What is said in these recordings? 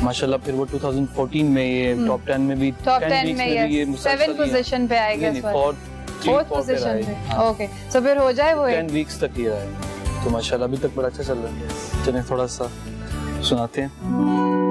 माशाल्लाह फिर वो 2014 में ये टॉप 10 में भी, टॉप 10 में ये 7 पोजीशन पे आएगा इस बार, 4th पोजीशन पे। ओके, सो फिर हो जाए वो 10 वीक्स तक ही रहा है, तो माशाल्लाह अभी तक बड़ा अच्छा चल रहा है। चलिए थोड़ा सा सुनाते हैं।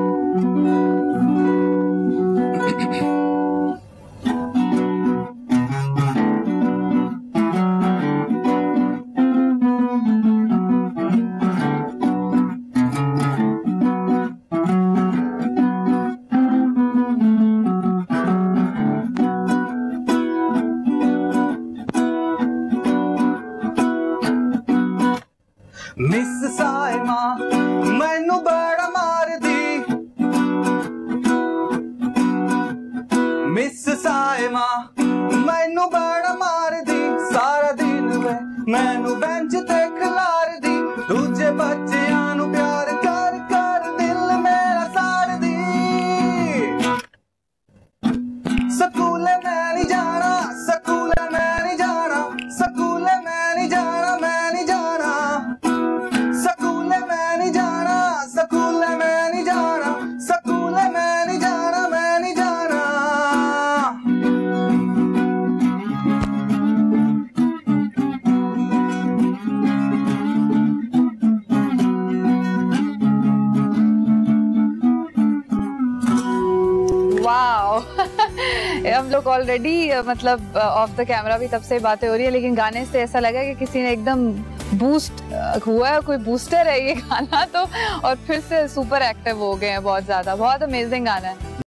मिस साइमा मैनू बड़ा मार दी, मिस साइमा मैनू बड़ा मार दी, सारा दिन वे मैनू बेंच ते खिलार दी, दूजे बच्चियां नू प्यार कर कर दिल मेरा साड़ दी, स्कूले मैं नहीं जाना, स्कूले मैं नहीं जाना, स्कूले मैं नहीं जाना, मैं नहीं जाना, स्कूले मैं नहीं जाना, स्कूले मैं नहीं जाना, स्कूले मैं नहीं जाना, मैं नहीं जाना। वाओ हम लोग ऑलरेडी मतलब ऑफ द कैमरा भी तब से बातें हो रही है, लेकिन गाने से ऐसा लगा कि किसी ने एकदम बूस्ट हुआ है, कोई बूस्टर है ये गाना तो, और फिर से सुपर एक्टिव हो गए हैं बहुत ज्यादा। बहुत अमेजिंग गाना है।